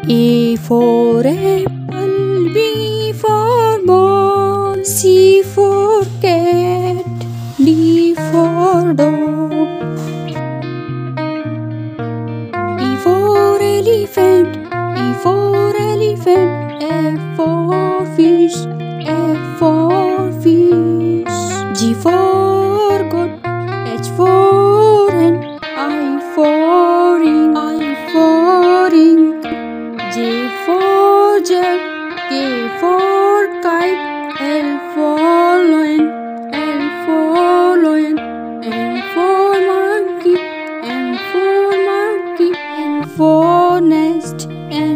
A for apple, B for ball, C for cat, D for dog. E for elephant, E for elephant, F for fish, F for fish. G for goat, H for hen, I for ink, J for jug, K for kite, L for lion, N for monkey, N for nest,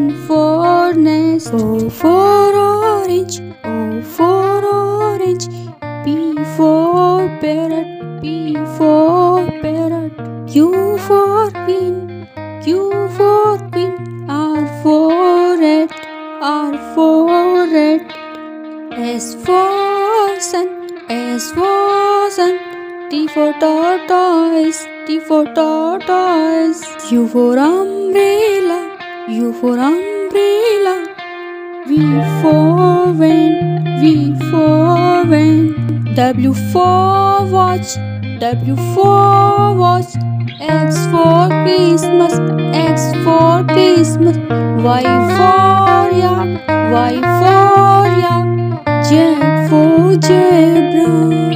O for orange, P for parrot, Q for queen, R for rat, S for sun, T for tortoise, U for umbrella, V for van, W for watch, X for Christmas, Y for yak, Z for zebra.